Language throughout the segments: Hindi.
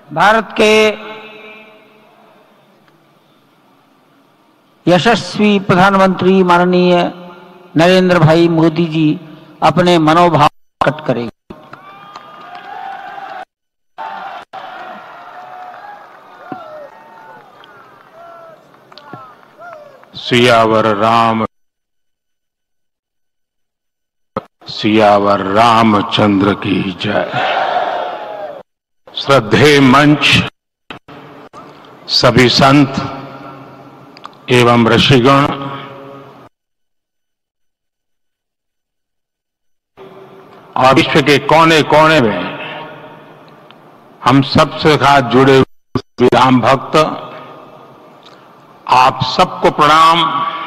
भारत के यशस्वी प्रधानमंत्री माननीय नरेंद्र भाई मोदी जी अपने मनोभाव प्रकट करेंगे। सियावर रामचंद्र की जय। श्रद्धेय मंच, सभी संत एवं ऋषिगण, और विश्व के कोने कोने में हम सबसे साथ जुड़े हुए राम भक्त, आप सबको प्रणाम,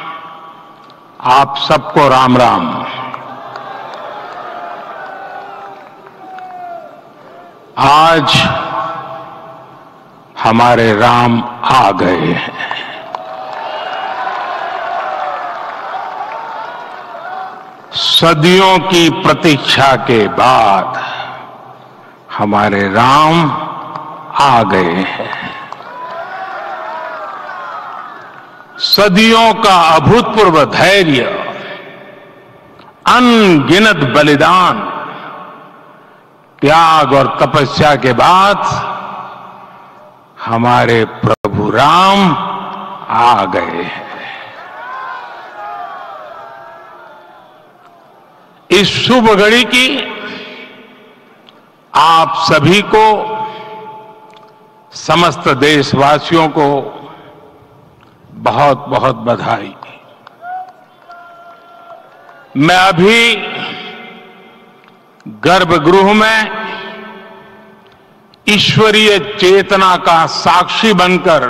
आप सबको राम राम। आज हमारे राम आ गए हैं। सदियों की प्रतीक्षा के बाद हमारे राम आ गए हैं। सदियों का अभूतपूर्व धैर्य, अनगिनत बलिदान, त्याग और तपस्या के बाद हमारे प्रभु राम आ गए हैं। इस शुभ घड़ी की आप सभी को, समस्त देशवासियों को बहुत बहुत बधाई। मैं अभी गर्भगृह में ईश्वरीय चेतना का साक्षी बनकर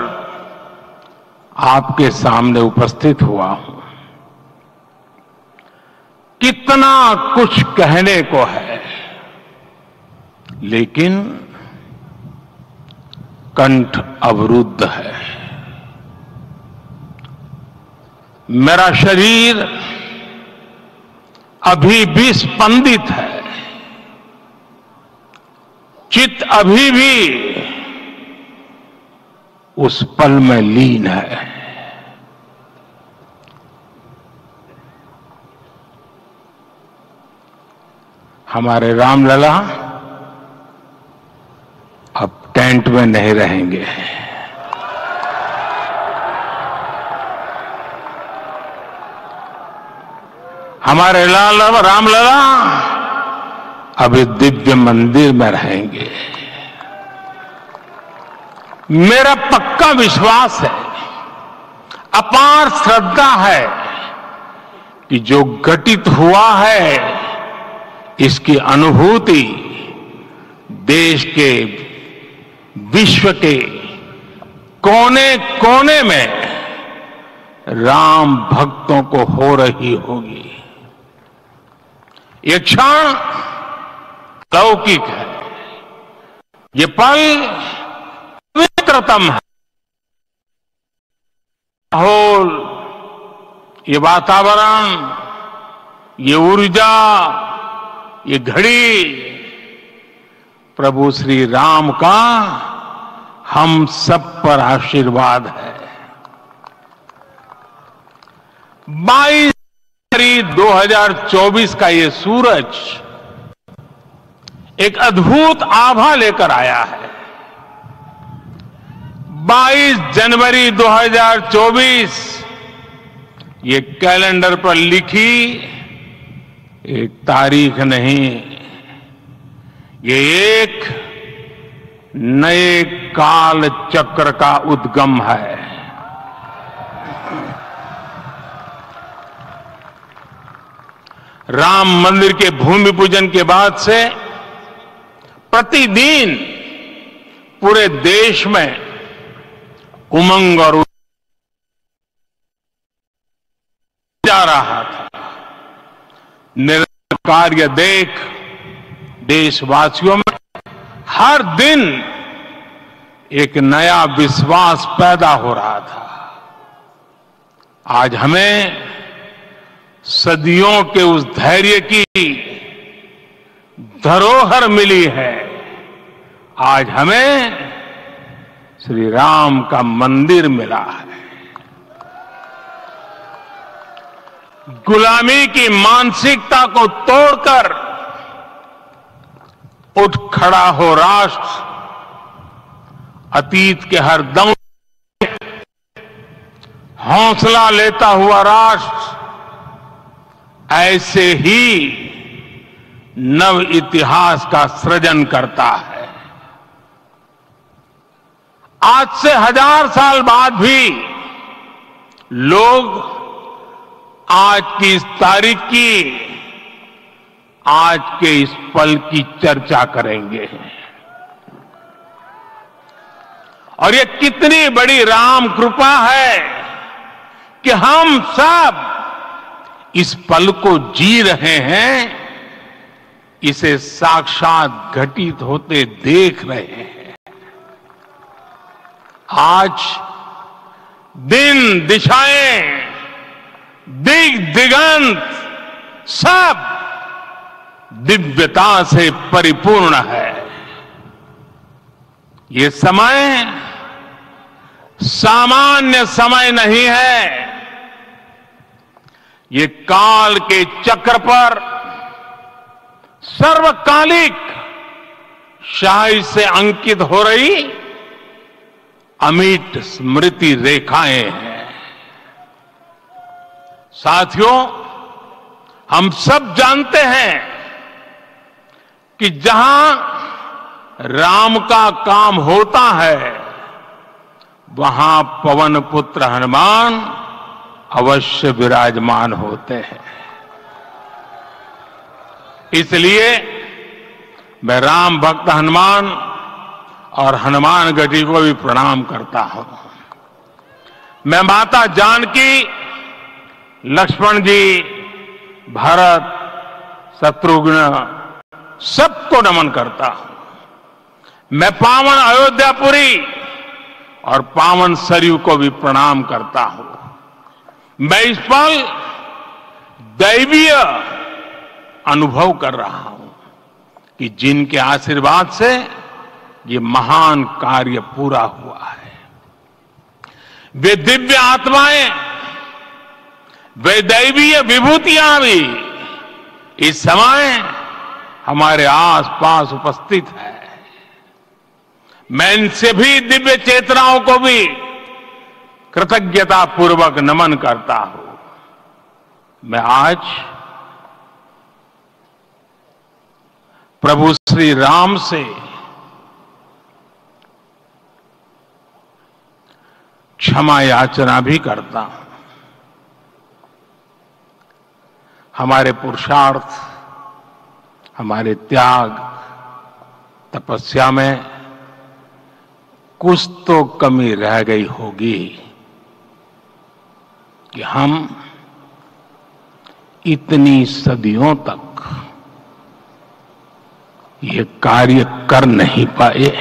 आपके सामने उपस्थित हुआ हूं। कितना कुछ कहने को है, लेकिन कंठ अवरुद्ध है। मेरा शरीर अभी भी स्पंदित है, चित्त अभी भी उस पल में लीन है। हमारे रामलला अब टेंट में नहीं रहेंगे। हमारे रामलला अभी दिव्य मंदिर में रहेंगे। मेरा पक्का विश्वास है, अपार श्रद्धा है कि जो घटित हुआ है इसकी अनुभूति देश के, विश्व के कोने कोने में राम भक्तों को हो रही होगी। ये क्षण लौकिक है, ये पल पवित्रतम है। माहौल, ये वातावरण, ये ऊर्जा, ये घड़ी प्रभु श्री राम का हम सब पर आशीर्वाद है। 22 जनवरी 2024 का ये सूरज एक अद्भुत आभा लेकर आया है। 22 जनवरी 2024 ये कैलेंडर पर लिखी एक तारीख नहीं, ये एक नए काल चक्र का उद्गम है। राम मंदिर के भूमि पूजन के बाद से प्रतिदिन पूरे देश में उमंग और जा रहा था। निरंतर कार्य देख देशवासियों में हर दिन एक नया विश्वास पैदा हो रहा था। आज हमें सदियों के उस धैर्य की धरोहर मिली है। आज हमें श्री राम का मंदिर मिला है। गुलामी की मानसिकता को तोड़कर उठ खड़ा हो राष्ट्र, अतीत के हर दम हौसला लेता हुआ राष्ट्र ऐसे ही नव इतिहास का सृजन करता है। आज से 1000 साल बाद भी लोग आज की इस तारीख की, आज के इस पल की चर्चा करेंगे। और ये कितनी बड़ी राम कृपा है कि हम सब इस पल को जी रहे हैं, इसे साक्षात घटित होते देख रहे हैं। आज दिन, दिशाएं, दिगंत सब दिव्यता से परिपूर्ण है। ये समय सामान्य समय नहीं है। ये काल के चक्र पर सर्वकालिक शाही से अंकित हो रही अमिट स्मृति रेखाएं हैं। साथियों, हम सब जानते हैं कि जहां राम का काम होता है, वहां पवन पुत्र हनुमान अवश्य विराजमान होते हैं। इसलिए मैं राम भक्त हनुमान और हनुमान गढ़ी को भी प्रणाम करता हूं। मैं माता जानकी, लक्ष्मण जी, भरत, शत्रुघ्न सबको नमन करता हूं। मैं पावन अयोध्यापुरी और पावन सरयू को भी प्रणाम करता हूं। मैं इस पल दैवीय अनुभव कर रहा हूं कि जिनके आशीर्वाद से ये महान कार्य पूरा हुआ है। वे दिव्य आत्माएं, वे दैवीय विभूतियां भी इस समय हमारे आसपास उपस्थित है। मैं इनसे भी दिव्य चेतनाओं को भी कृतज्ञता पूर्वक नमन करता हूं। मैं आज प्रभु श्री राम से क्षमा याचना भी करता हूं। हमारे पुरुषार्थ, हमारे त्याग, तपस्या में कुछ तो कमी रह गई होगी कि हम इतनी सदियों तक ये कार्य कर नहीं पाए।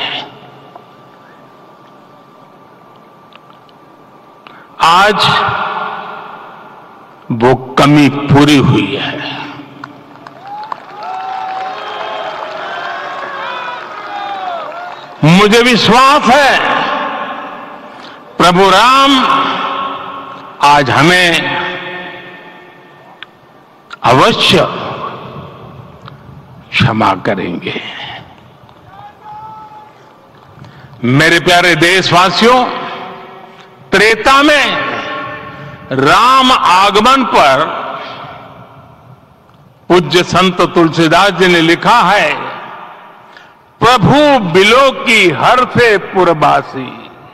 आज वो कमी पूरी हुई है। मुझे विश्वास है प्रभु राम आज हमें अवश्य क्षमा करेंगे। मेरे प्यारे देशवासियों, त्रेता में राम आगमन पर पूज्य संत तुलसीदास जी ने लिखा है, प्रभु बिलो की हर से पुरबासी,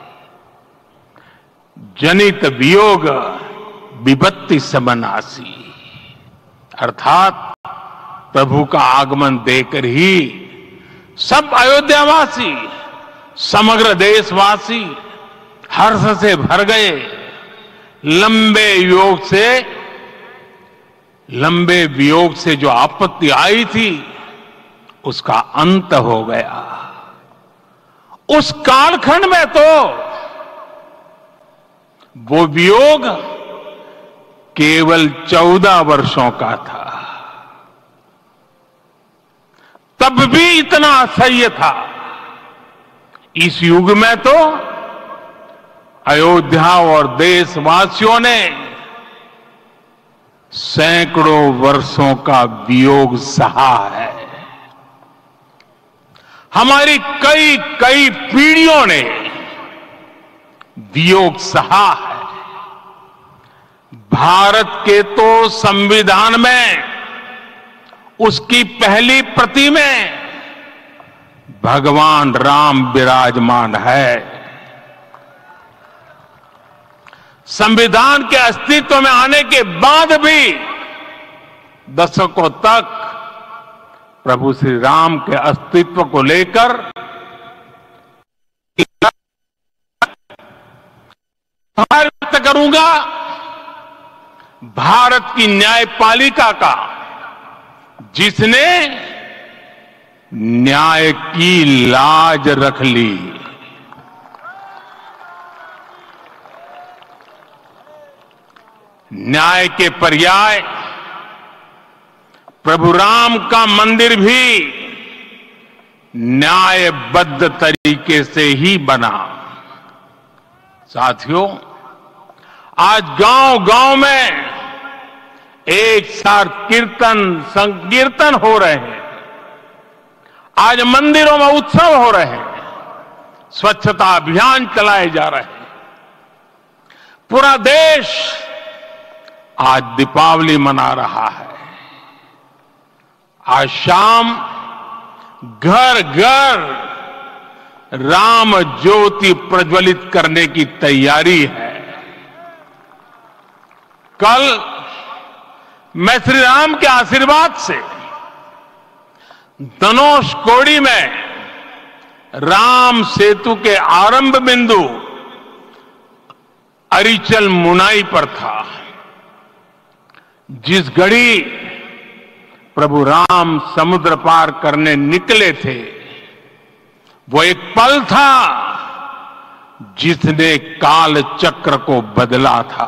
जनित वियोग विपत्ति समनासी। अर्थात प्रभु का आगमन देकर ही सब अयोध्यावासी, समग्र देशवासी हर्ष से भर गए। लंबे वियोग से जो आपत्ति आई थी, उसका अंत हो गया। उस कालखंड में तो वो वियोग केवल 14 वर्षों का था, तब भी इतना असह्य था। इस युग में तो अयोध्या और देशवासियों ने सैकड़ों वर्षों का वियोग सहा है। हमारी कई कई पीढ़ियों ने वियोग सहा है। भारत के तो संविधान में उसकी पहली प्रति में भगवान राम विराजमान है। संविधान के अस्तित्व में आने के बाद भी दशकों तक प्रभु श्री राम के अस्तित्व को लेकर व्यक्त करूंगा। भारत की न्यायपालिका का जिसने न्याय की लाज रख ली, न्याय के पर्याय प्रभु राम का मंदिर भी न्यायबद्ध तरीके से ही बना। साथियों, आज गांव-गांव में एक साथ कीर्तन संकीर्तन हो रहे हैं। आज मंदिरों में उत्सव हो रहे हैं, स्वच्छता अभियान चलाए जा रहे हैं। पूरा देश आज दीपावली मना रहा है। आज शाम घर घर राम ज्योति प्रज्वलित करने की तैयारी है। कल मैं श्री राम के आशीर्वाद से धनुषकोडी में राम सेतु के आरंभ बिंदु अरिचल मुनाई पर था। जिस घड़ी प्रभु राम समुद्र पार करने निकले थे, वो एक पल था जिसने काल चक्र को बदला था।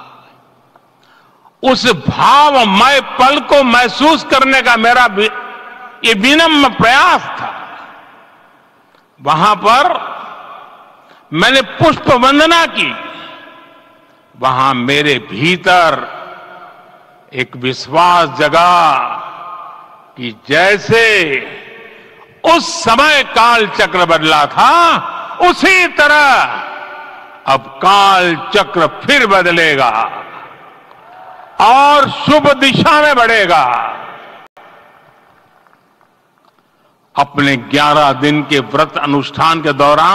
उस भावमय पल को महसूस करने का मेरा ये विनम्र प्रयास था। वहां पर मैंने पुष्प वंदना की। वहां मेरे भीतर एक विश्वास जगा कि जैसे उस समय काल चक्र बदला था, उसी तरह अब काल चक्र फिर बदलेगा और शुभ दिशा में बढ़ेगा। अपने 11 दिन के व्रत अनुष्ठान के दौरान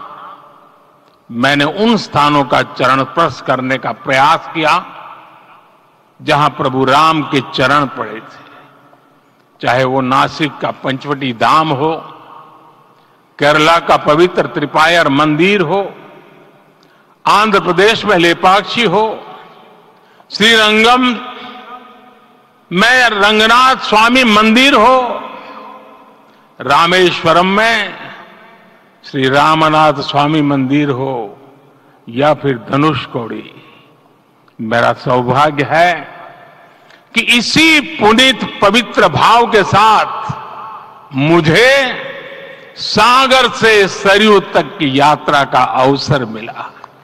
मैंने उन स्थानों का चरण स्पर्श करने का प्रयास किया जहां प्रभु राम के चरण पड़े थे। चाहे वो नासिक का पंचवटी धाम हो, केरला का पवित्र त्रिपायर मंदिर हो, आंध्र प्रदेश में लेपाक्षी हो, श्रीरंगम में रंगनाथ स्वामी मंदिर हो, रामेश्वरम में श्री रामनाथ स्वामी मंदिर हो, या फिर धनुषकोडी। मेरा सौभाग्य है कि इसी पुनीत पवित्र भाव के साथ मुझे सागर से सरयू तक की यात्रा का अवसर मिला।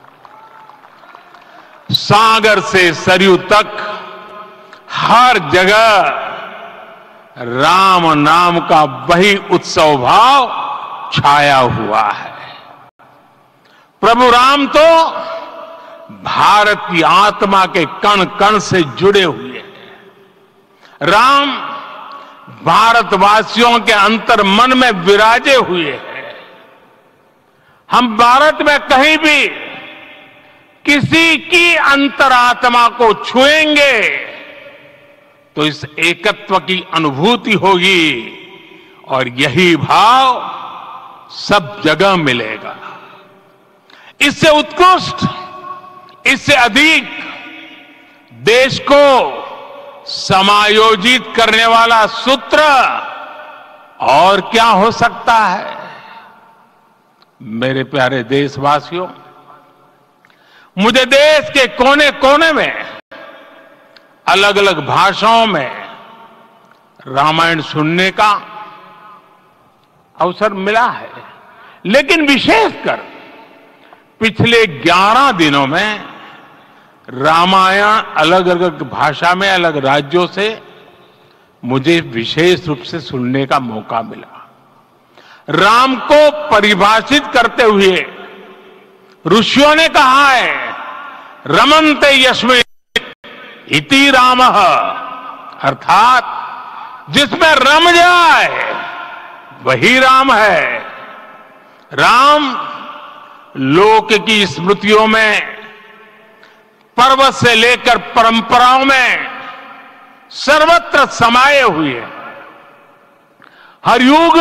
सागर से सरयू तक हर जगह राम नाम का वही उत्सव भाव छाया हुआ है। प्रभु राम तो भारत की आत्मा के कण कण से जुड़े हुए हैं। राम भारतवासियों के अंतर मन में विराजे हुए हैं। हम भारत में कहीं भी किसी की अंतरात्मा को छुएंगे तो इस एकत्व की अनुभूति होगी और यही भाव सब जगह मिलेगा। इससे उत्कृष्ट, इससे अधिक देश को समायोजित करने वाला सूत्र और क्या हो सकता है। मेरे प्यारे देशवासियों, मुझे देश के कोने कोने में अलग अलग भाषाओं में रामायण सुनने का अवसर मिला है, लेकिन विशेषकर पिछले 11 दिनों में रामायण अलग अलग भाषा में अलग राज्यों से मुझे विशेष रूप से सुनने का मौका मिला। राम को परिभाषित करते हुए ऋषियों ने कहा है, रमन्ते यस्मिन् इति रामः, अर्थात जिसमें रम जाए वही राम है। राम लोक की स्मृतियों में, पर्वत से लेकर परंपराओं में सर्वत्र समाये हुए हैं। हर युग में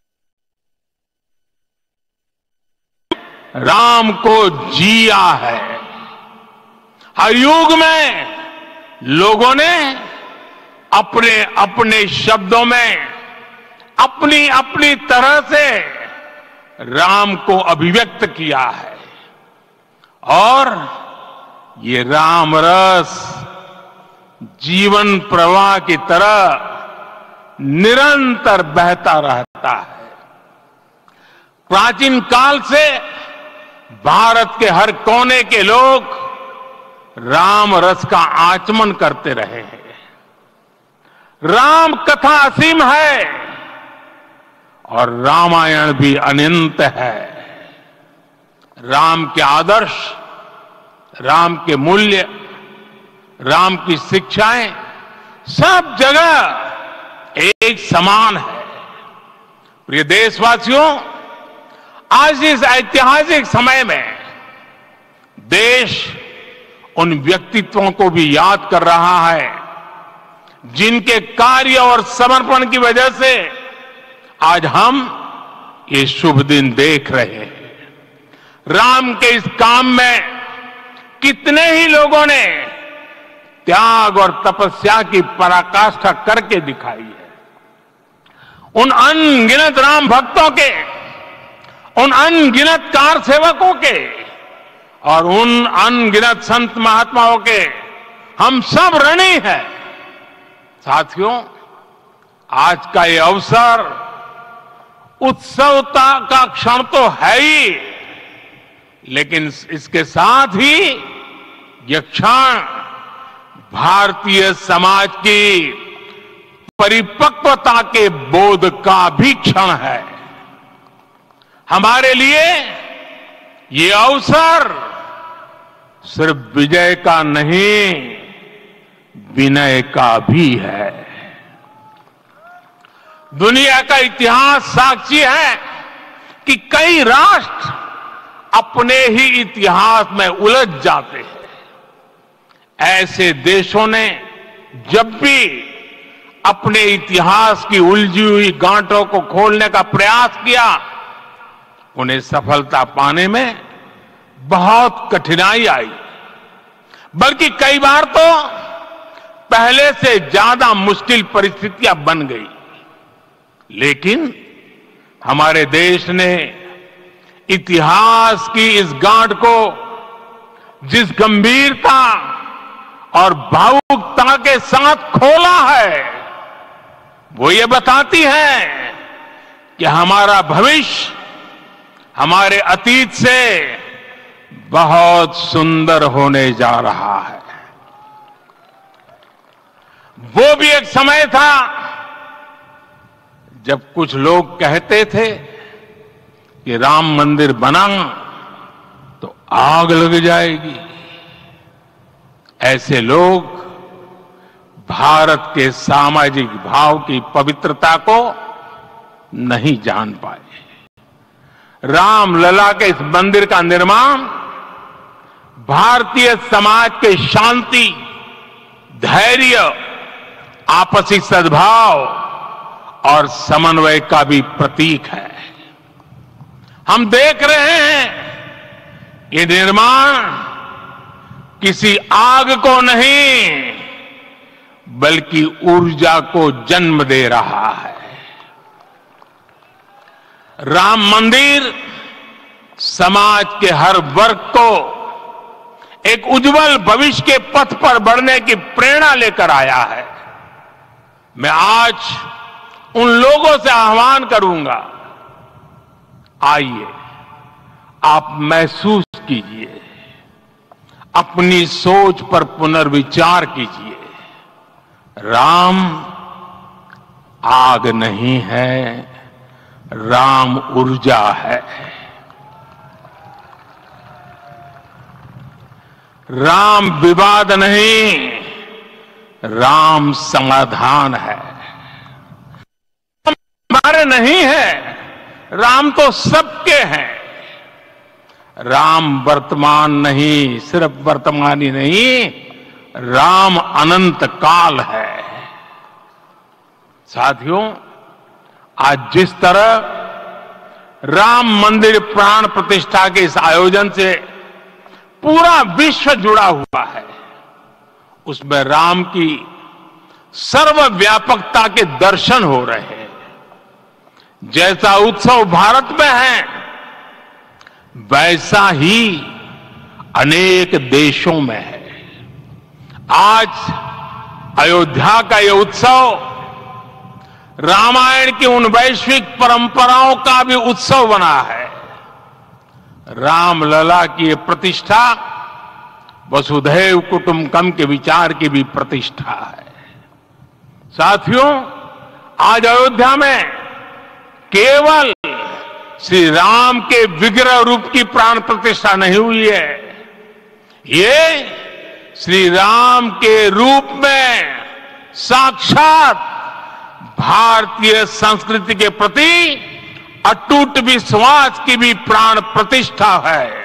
राम को जिया है। हर युग में लोगों ने अपने अपने शब्दों में अपनी अपनी तरह से राम को अभिव्यक्त किया है और ये राम रस जीवन प्रवाह की तरह निरंतर बहता रहता है। प्राचीन काल से भारत के हर कोने के लोग राम रस का आचमन करते रहे हैं। राम कथा असीम है और रामायण भी अनंत है। राम के आदर्श, राम के मूल्य, राम की शिक्षाएं सब जगह एक समान है। प्रिय देशवासियों, आज इस ऐतिहासिक समय में देश उन व्यक्तित्वों को भी याद कर रहा है जिनके कार्य और समर्पण की वजह से आज हम ये शुभ दिन देख रहे हैं। राम के इस काम में कितने ही लोगों ने त्याग और तपस्या की पराकाष्ठा करके दिखाई है। उन अनगिनत राम भक्तों के, उन अनगिनत कार सेवकों के और उन अनगिनत संत महात्माओं के हम सब ऋणी हैं। साथियों, आज का ये अवसर उत्सवता का क्षण तो है ही, लेकिन इसके साथ ही यह क्षण भारतीय समाज की परिपक्वता के बोध का भी क्षण है। हमारे लिए ये अवसर सिर्फ विजय का नहीं, विनय का भी है। दुनिया का इतिहास साक्षी है कि कई राष्ट्र अपने ही इतिहास में उलझ जाते हैं। ऐसे देशों ने जब भी अपने इतिहास की उलझी हुई गांठों को खोलने का प्रयास किया, उन्हें सफलता पाने में बहुत कठिनाई आई, बल्कि कई बार तो पहले से ज्यादा मुश्किल परिस्थितियां बन गई। लेकिन हमारे देश ने इतिहास की इस गांठ को जिस गंभीरता और भावुकता के साथ खोला है, वो ये बताती है कि हमारा भविष्य हमारे अतीत से बहुत सुंदर होने जा रहा है। वो भी एक समय था जब कुछ लोग कहते थे कि राम मंदिर बना तो आग लग जाएगी। ऐसे लोग भारत के सामाजिक भाव की पवित्रता को नहीं जान पाए। रामलला के इस मंदिर का निर्माण भारतीय समाज के शांति, धैर्य, आपसी सद्भाव और समन्वय का भी प्रतीक है। हम देख रहे हैं ये निर्माण किसी आग को नहीं बल्कि ऊर्जा को जन्म दे रहा है। राम मंदिर समाज के हर वर्ग को एक उज्जवल भविष्य के पथ पर बढ़ने की प्रेरणा लेकर आया है। मैं आज उन लोगों से आह्वान करूंगा, आइए आप महसूस कीजिए, अपनी सोच पर पुनर्विचार कीजिए। राम आग नहीं है, राम ऊर्जा है। राम विवाद नहीं, राम समाधान है। हमारे नहीं है, राम तो सबके हैं। राम वर्तमान नहीं, सिर्फ वर्तमान ही नहीं, राम अनंत काल है। साथियों, आज जिस तरह राम मंदिर प्राण प्रतिष्ठा के इस आयोजन से पूरा विश्व जुड़ा हुआ है, उसमें राम की सर्वव्यापकता के दर्शन हो रहे हैं। जैसा उत्सव भारत में है, वैसा ही अनेक देशों में है। आज अयोध्या का यह उत्सव रामायण की उन वैश्विक परंपराओं का भी उत्सव बना है। रामलला की यह प्रतिष्ठा वसुधैव कुटुंबकम के विचार की भी प्रतिष्ठा है। साथियों, आज अयोध्या में केवल श्री राम के विग्रह रूप की प्राण प्रतिष्ठा नहीं हुई है, ये श्री राम के रूप में साक्षात भारतीय संस्कृति के प्रति अटूट विश्वास की भी प्राण प्रतिष्ठा है।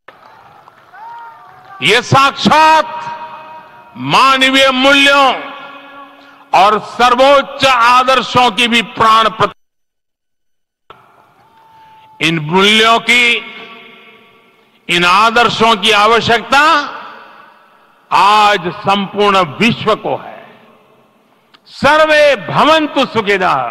ये साक्षात मानवीय मूल्यों और सर्वोच्च आदर्शों की भी प्राण प्रतिष्ठा। इन मूल्यों की, इन आदर्शों की आवश्यकता आज संपूर्ण विश्व को है। सर्वे भवन्तु सुखिनः,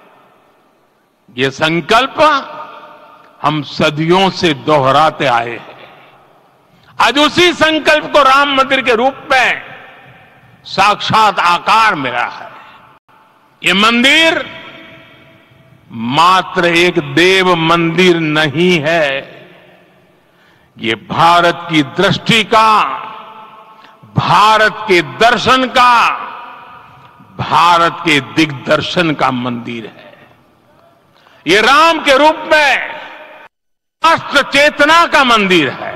ये संकल्प हम सदियों से दोहराते आए हैं। आज उसी संकल्प को राम मंदिर के रूप में साक्षात आकार मिला है। ये मंदिर मात्र एक देव मंदिर नहीं है, ये भारत की दृष्टि का, भारत के दर्शन का, भारत के दिग्दर्शन का मंदिर है। ये राम के रूप में राष्ट्र चेतना का मंदिर है।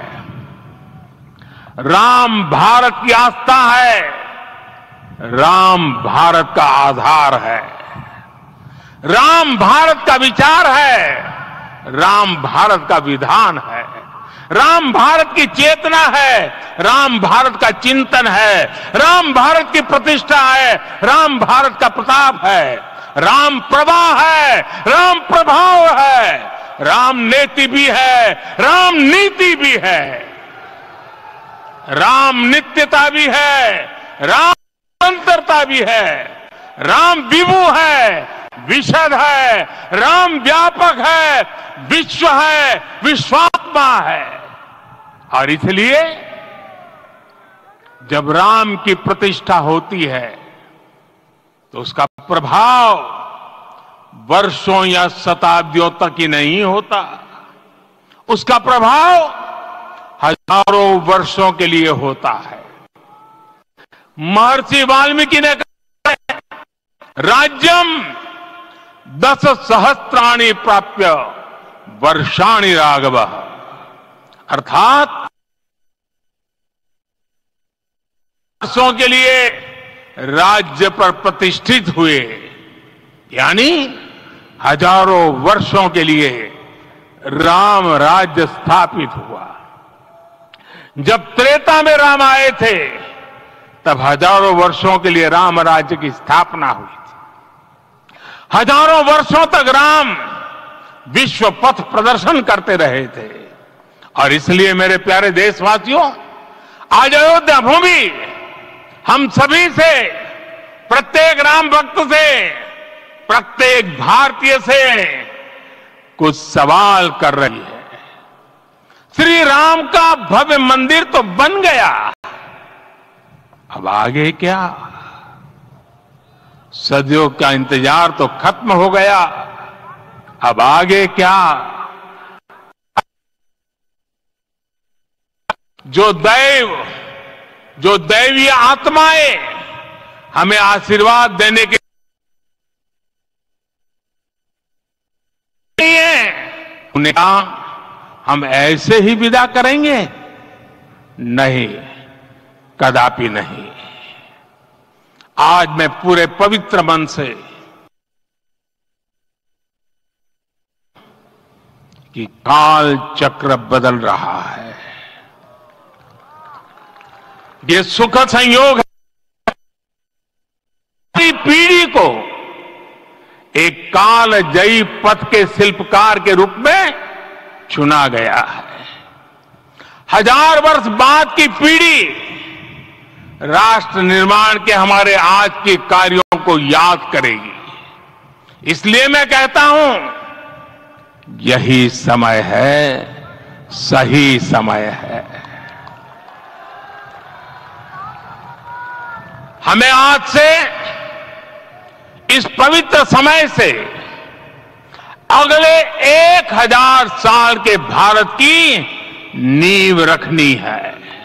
राम भारत की आस्था है, राम भारत का आधार है, राम भारत का विचार है, राम भारत का विधान है, राम भारत की चेतना है, राम भारत का चिंतन है, राम भारत की प्रतिष्ठा है, राम भारत का प्रताप है, राम प्रवाह है, राम प्रभाव है, राम नेति भी है, राम नीति भी है, राम नित्यता भी है, राम निरंतरता भी है, राम विभु है, विशद है, राम व्यापक है, विश्व है, विश्वात्मा है। और इसलिए जब राम की प्रतिष्ठा होती है तो उसका प्रभाव वर्षों या शताब्दियों तक ही नहीं होता, उसका प्रभाव हजारों वर्षों के लिए होता है। महर्षि वाल्मीकि ने कहा, राज्यम 10 सहस्त्राणि प्राप्य वर्षाणि राघव, अर्थात वर्षों के लिए राज्य पर प्रतिष्ठित हुए, यानी हजारों वर्षों के लिए राम राज्य स्थापित हुआ। जब त्रेता में राम आए थे तब हजारों वर्षों के लिए राम राज्य की स्थापना हुई थी। हजारों वर्षों तक राम विश्व पथ प्रदर्शन करते रहे थे। और इसलिए मेरे प्यारे देशवासियों, आज अयोध्या भूमि हम सभी से, प्रत्येक राम भक्त से, प्रत्येक भारतीय से कुछ सवाल कर रही है। श्री राम का भव्य मंदिर तो बन गया, अब आगे क्या? सदियों का इंतजार तो खत्म हो गया, अब आगे क्या? जो दैवीय आत्माएं हमें आशीर्वाद देने के लिए उन्हें कहा हम ऐसे ही विदा करेंगे? नहीं, कदापि नहीं। आज मैं पूरे पवित्र मन से कि काल चक्र बदल रहा है, ये सुखद संयोग है। पीढ़ी को एक कालजयी पथ के शिल्पकार के रूप में चुना गया है। 1000 वर्ष बाद की पीढ़ी राष्ट्र निर्माण के हमारे आज के कार्यों को याद करेगी। इसलिए मैं कहता हूं यही समय है, सही समय है। हमें आज से इस पवित्र समय से अगले 1000 साल के भारत की नींव रखनी है।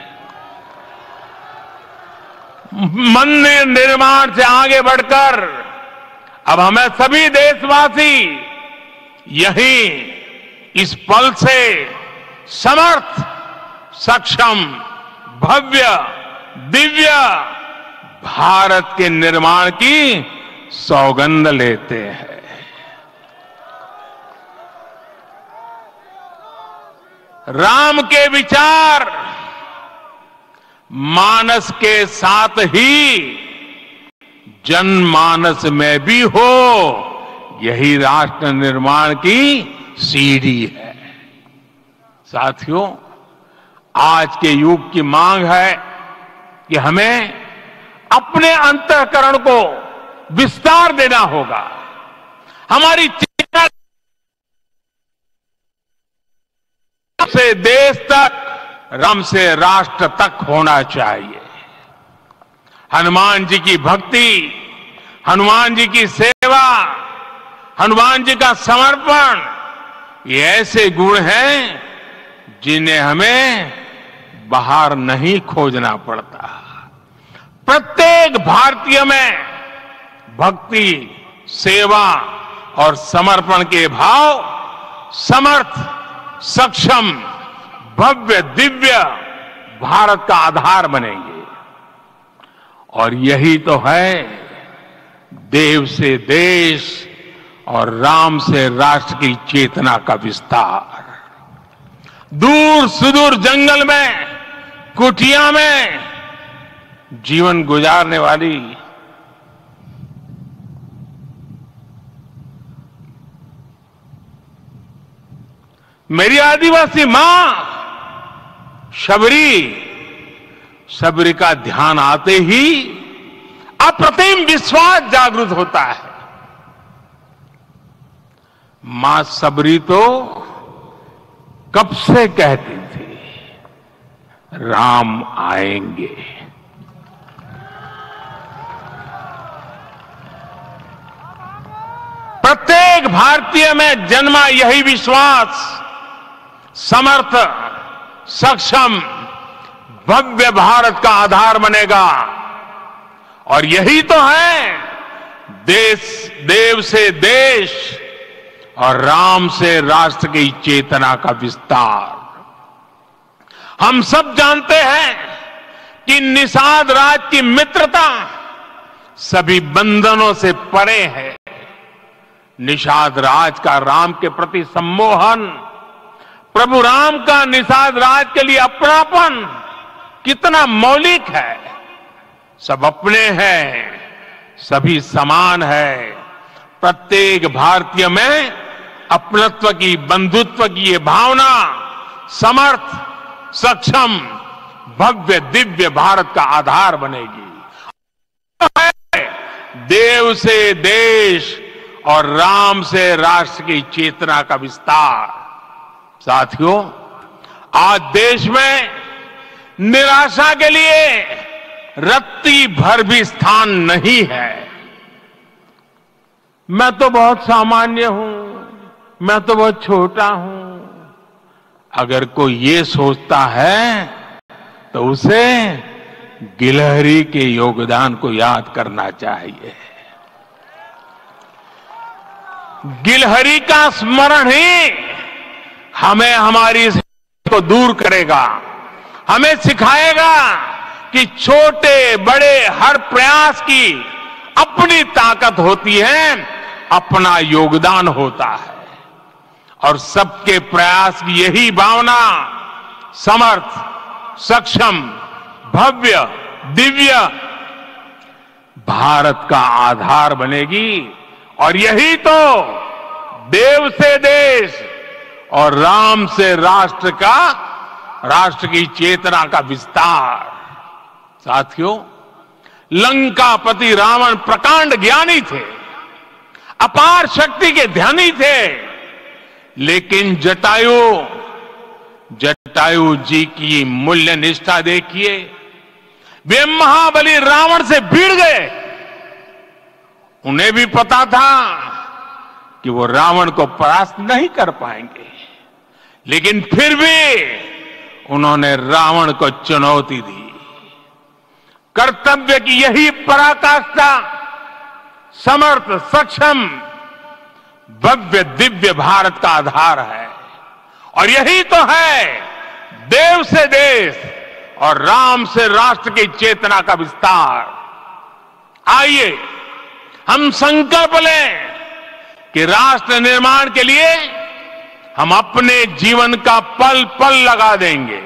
मंदिर निर्माण से आगे बढ़कर अब हमें सभी देशवासी यही इस पल से समर्थ, सक्षम, भव्य, दिव्य भारत के निर्माण की सौगंध लेते हैं। राम के विचार मानस के साथ ही जनमानस में भी हो, यही राष्ट्र निर्माण की सीढ़ी है। साथियों, आज के युग की मांग है कि हमें अपने अंतःकरण को विस्तार देना होगा। हमारी चेतना से देश तक, राम से राष्ट्र तक होना चाहिए। हनुमान जी की भक्ति, हनुमान जी की सेवा, हनुमान जी का समर्पण, ये ऐसे गुण हैं जिन्हें हमें बाहर नहीं खोजना पड़ता। प्रत्येक भारतीय में भक्ति, सेवा और समर्पण के भाव समर्थ, सक्षम, भव्य, दिव्य भारत का आधार बनेंगे। और यही तो है देव से देश और राम से राष्ट्र की चेतना का विस्तार। दूर सुदूर जंगल में, कुटिया में जीवन गुजारने वाली मेरी आदिवासी मां शबरी का ध्यान आते ही अप्रतिम विश्वास जागृत होता है। मां शबरी तो कब से कहती थी राम आएंगे। प्रत्येक भारतीय में जन्मा यही विश्वास समर्थ, सक्षम, भव्य भारत का आधार बनेगा। और यही तो है देव से देश और राम से राष्ट्र की चेतना का विस्तार। हम सब जानते हैं कि निषाद राज की मित्रता सभी बंधनों से परे है। निषाद राज का राम के प्रति सम्मोहन, प्रभु राम का निषाद राज के लिए अपनापन कितना मौलिक है। सब अपने हैं, सभी समान है। प्रत्येक भारतीय में अपनत्व की, बंधुत्व की ये भावना समर्थ, सक्षम, भव्य, दिव्य भारत का आधार बनेगी। देव से देश और राम से राष्ट्र की चेतना का विस्तार। साथियों, आज देश में निराशा के लिए रत्ती भर भी स्थान नहीं है। मैं तो बहुत सामान्य हूं, मैं तो बहुत छोटा हूं। अगर कोई ये सोचता है तो उसे गिलहरी के योगदान को याद करना चाहिए। गिलहरी का स्मरण ही हमें हमारी इस को दूर करेगा, हमें सिखाएगा कि छोटे बड़े हर प्रयास की अपनी ताकत होती है, अपना योगदान होता है। और सबके प्रयास की यही भावना समर्थ, सक्षम, भव्य, दिव्य भारत का आधार बनेगी। और यही तो देव से देश और राम से राष्ट्र का, राष्ट्र की चेतना का विस्तार। साथियों, लंकापति रावण प्रकांड ज्ञानी थे, अपार शक्ति के ध्यानी थे, लेकिन जटायु जी की मूल्य निष्ठा देखिए। वे महाबली रावण से भिड़ गए। उन्हें भी पता था कि वो रावण को परास्त नहीं कर पाएंगे, लेकिन फिर भी उन्होंने रावण को चुनौती दी। कर्तव्य की यही पराकाष्ठा समर्थ, सक्षम, भव्य, दिव्य भारत का आधार है। और यही तो है देव से देश और राम से राष्ट्र की चेतना का विस्तार। आइए हम संकल्प लें कि राष्ट्र निर्माण के लिए हम अपने जीवन का पल पल लगा देंगे।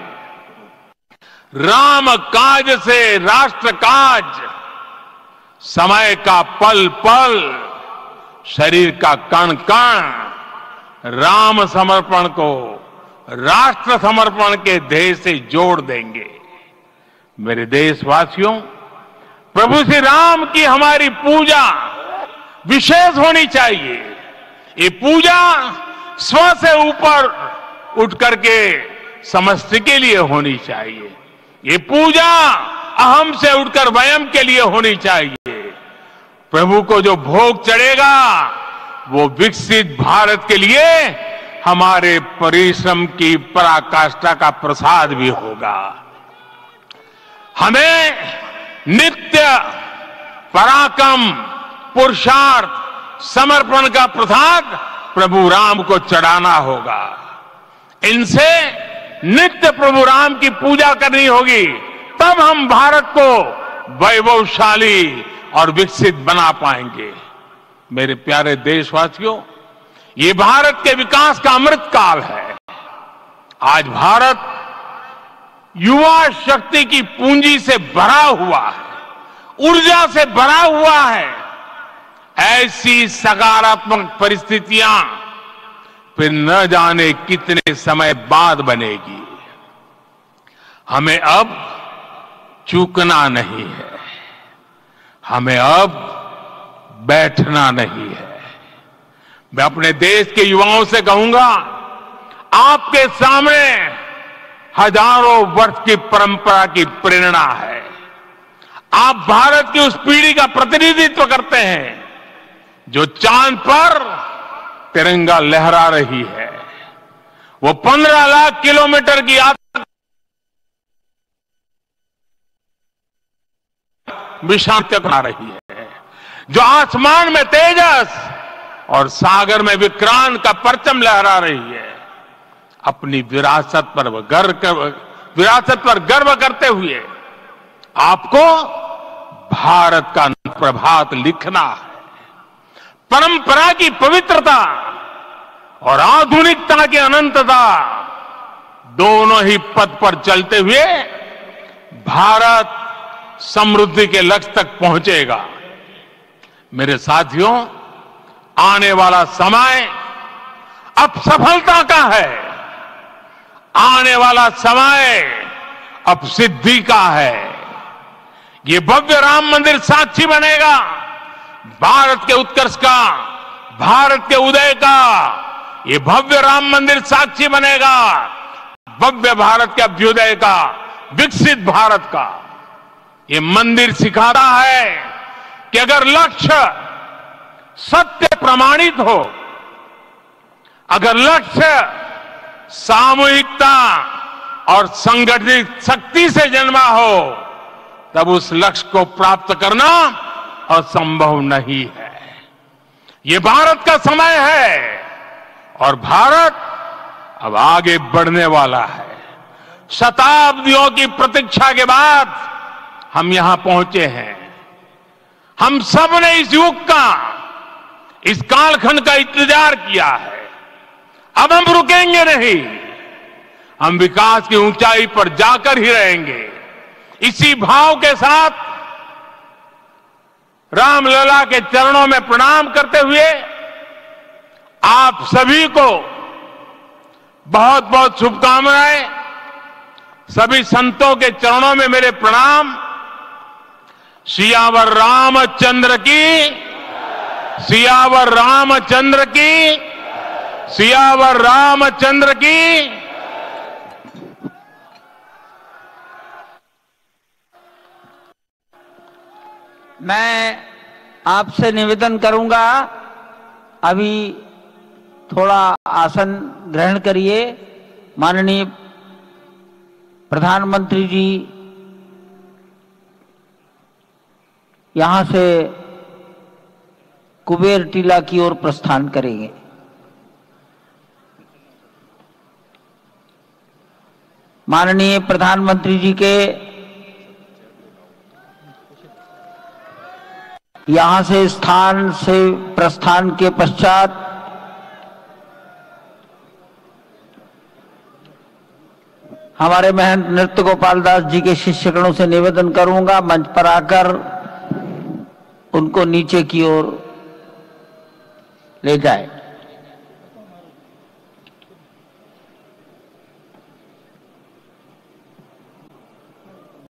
राम काज से राष्ट्र काज, समय का पल पल, शरीर का कण कण राम समर्पण को राष्ट्र समर्पण के ध्येय से जोड़ देंगे। मेरे देशवासियों, प्रभु श्री राम की हमारी पूजा विशेष होनी चाहिए। ये पूजा स्व से ऊपर उठ करके समष्टि के लिए होनी चाहिए। ये पूजा अहम से उठकर वयम के लिए होनी चाहिए। प्रभु को जो भोग चढ़ेगा वो विकसित भारत के लिए हमारे परिश्रम की पराकाष्ठा का प्रसाद भी होगा। हमें नित्य पराक्रम, पुरुषार्थ, समर्पण का प्रसाद प्रभु राम को चढ़ाना होगा। इनसे नित्य प्रभु राम की पूजा करनी होगी, तब हम भारत को वैभवशाली और विकसित बना पाएंगे। मेरे प्यारे देशवासियों, ये भारत के विकास का अमृत काल है। आज भारत युवा शक्ति की पूंजी से भरा हुआ है, ऊर्जा से भरा हुआ है। ऐसी सकारात्मक परिस्थितियां फिर न जाने कितने समय बाद बनेगी। हमें अब चूकना नहीं है, हमें अब बैठना नहीं है। मैं अपने देश के युवाओं से कहूंगा, आपके सामने हजारों वर्ष की परंपरा की प्रेरणा है। आप भारत की उस पीढ़ी का प्रतिनिधित्व करते हैं जो चांद पर तिरंगा लहरा रही है। वो 15 लाख किलोमीटर की यात्रा विशांत बना रही है, जो आसमान में तेजस और सागर में विक्रांत का परचम लहरा रही है। अपनी विरासत पर गर्व करते हुए आपको भारत का प्रभात लिखना है। परंपरा की पवित्रता और आधुनिकता की अनंतता दोनों ही पथ पर चलते हुए भारत समृद्धि के लक्ष्य तक पहुंचेगा। मेरे साथियों, आने वाला समय अब सफलता का है, आने वाला समय अब सिद्धि का है। ये भव्य राम मंदिर साक्षी बनेगा भारत के उत्कर्ष का, भारत के उदय का। ये भव्य राम मंदिर साक्षी बनेगा भव्य भारत के अभ्युदय का, विकसित भारत का। ये मंदिर सिखाता है कि अगर लक्ष्य सत्य प्रमाणित हो, अगर लक्ष्य सामूहिकता, और संगठित शक्ति से जन्मा हो, तब उस लक्ष्य को प्राप्त करना असंभव नहीं है। ये भारत का समय है और भारत अब आगे बढ़ने वाला है। शताब्दियों की प्रतीक्षा के बाद हम यहां पहुंचे हैं। हम सब ने इस युग का, इस कालखंड का इंतजार किया है। अब हम रुकेंगे नहीं, हम विकास की ऊंचाई पर जाकर ही रहेंगे। इसी भाव के साथ रामलला के चरणों में प्रणाम करते हुए आप सभी को बहुत बहुत शुभकामनाएं। सभी संतों के चरणों में मेरे प्रणाम। सियावर रामचंद्र की, सियावर रामचंद्र की, सियावर रामचंद्र की। मैं आपसे निवेदन करूंगा, अभी थोड़ा आसन ग्रहण करिए। माननीय प्रधानमंत्री जी यहां से कुबेर टीला की ओर प्रस्थान करेंगे। माननीय प्रधानमंत्री जी के यहां से स्थान से प्रस्थान के पश्चात हमारे महंत नृत्य गोपाल दास जी के शिष्यगणों से निवेदन करूंगा, मंच पर आकर उनको नीचे की ओर ले जाए।